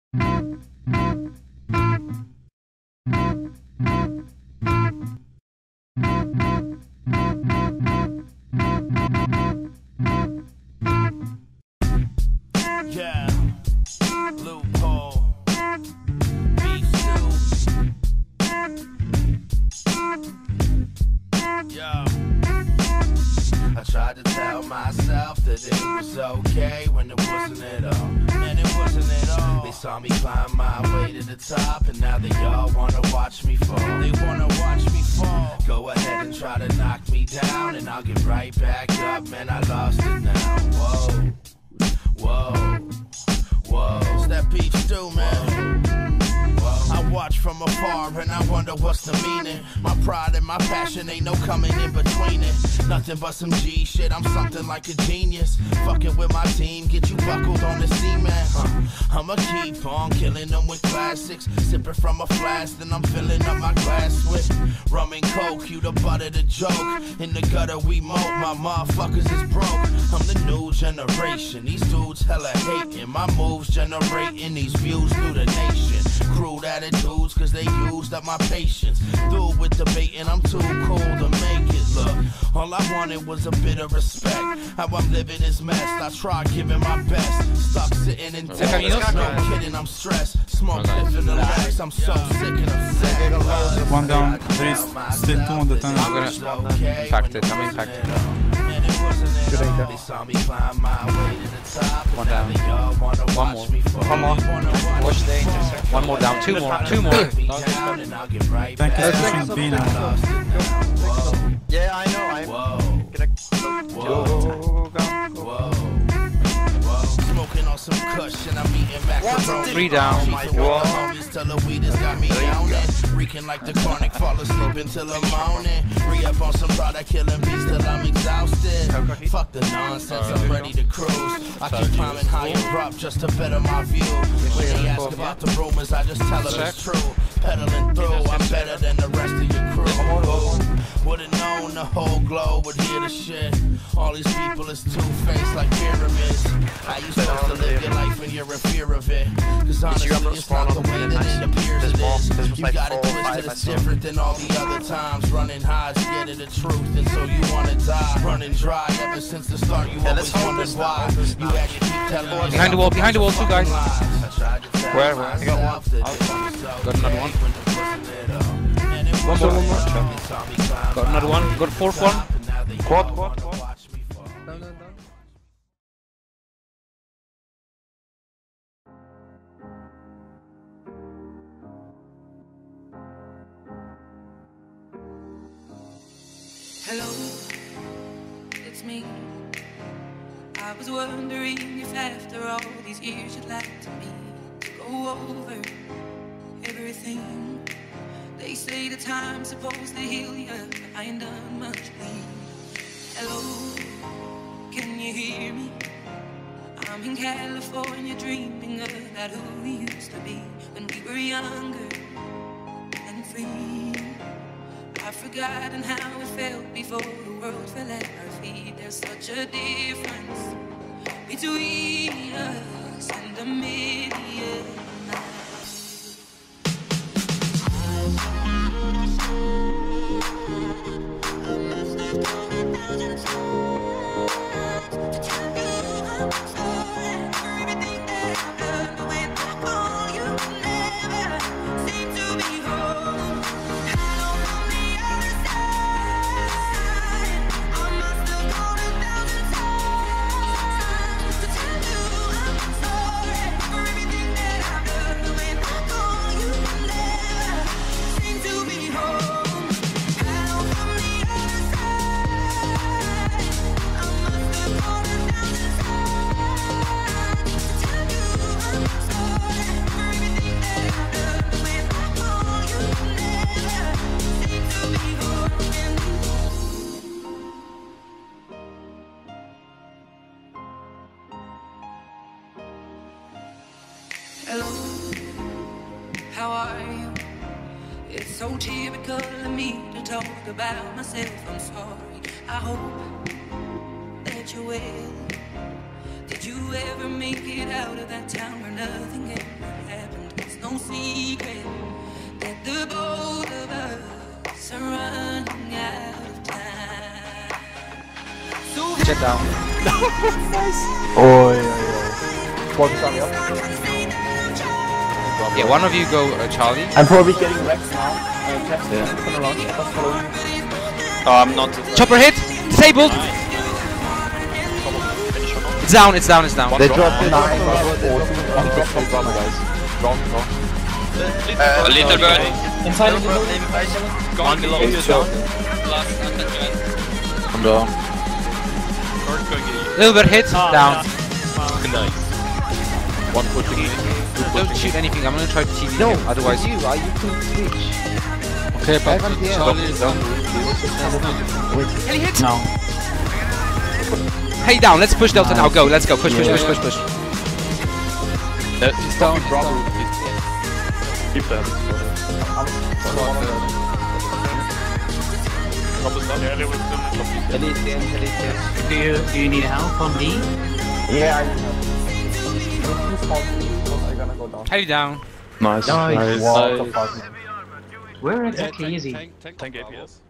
Yeah, loophole, beef stew. Yo, I tried to tell myself that it was okay when it wasn't at all. Man, it wasn't at all. They saw me climb my way to the top, and now they all wanna watch me fall. They wanna watch me fall. Go ahead and try to knock me down, and I'll get right back up. Man, I lost it now. Whoa. Whoa, whoa, it's that beef stew, man. I watch from afar and I wonder what's the meaning. My pride and my passion ain't no coming in between it. Nothing but some G shit, I'm something like a genius. Fucking with my team, get you buckled on the cement. I'ma keep on killing them with classics. Sipping from a flask, then I'm filling up my glass with rum and coke. You the butt of the joke. In the gutter we mope, my motherfuckers is broke. I'm the new generation, these dudes hella hating. My moves generating these views through the nation. Crude attitudes, cause they used up my patience. Through with debating, I'm too cool to make it. Look, all I wanted was a bit of respect. How I'm living is messed, I tried giving my best. Stuck sitting in tears, no kidding, I'm stressed. Smoke lifting the legs, I'm so sick and upset. One down, there is still two on the tunnel. I'm infected. They saw me climb my way to the top. One down. One more. Push the intercept. One more down. Two more. Thank you for pushing B now. Yeah, I know. I'm gonna go. Smoking on some kush and I'm eating macaroni. 3 down. Homies tell the weed has got me yawning. Reeking like the chronic, fall asleep until the morning. Re-up on some product, killing beats till I'm exhausted. Fuck the nonsense, I'm ready to cruise. I keep climbing high and up just to better my view. When they ask about the rumors, I just tell them it's true. Pedaling through, I'm better than the rest of your crew. Would've known the whole globe would hear the shit. All these people is two-faced like pyramids. How you supposed to live your life when you're in fear of it? Cause honestly, it's not the way that it appears it is. You got it twisted, it's different than all the other times. Running high, scared of the truth, and so you wanna die. Running dry ever since the start, you always wondered why. You had to keep telling me. Behind the wall, two guys. Where? I got one. Got another one. One more. Got another one. Got a fourth one. Quad. Down. Hello, it's me. I was wondering if after all these years you'd like to me to go over everything. They say the time's supposed to heal you, but I ain't done much clean. Hello, can you hear me? I'm in California dreaming about who we used to be when we were younger and free. I've forgotten how it felt before the world fell at our feet. There's such a difference between us and a million miles. I must have told 1,000 times to tell you I'm sorry for everything that I've done. But when I call you, never seem to be home. Hello, how are you? It's so typical of me to talk about myself. I'm sorry. I hope that you're well. Did you ever make it out of that town where nothing ever happened? Get down. Oi, oi, oi. Focus on me up. Yeah, one of you go Charlie. I'm probably getting wrecked now. Chaps, gonna launch. Chaps following. Oh, I'm not. Chopper hit! Disabled! It's down, it's down, it's down. They dropped 9. A little bird. Inside of Gone below. I'm down. Laibert hit, down. One pushing me. Don't shoot anything, I'm gonna try to TV him, otherwise... you can switch. Okay, but Charlie is down. Any hit? No. Hey, down, let's push Delta now, go, let's go, push. He's down, he's down. Keep that. Do you need help on me? Yeah, I need help. Too small, I'm gonna go down. Heli down. Nice. Nice. What the fuck? Where exactly is he? Tank APS.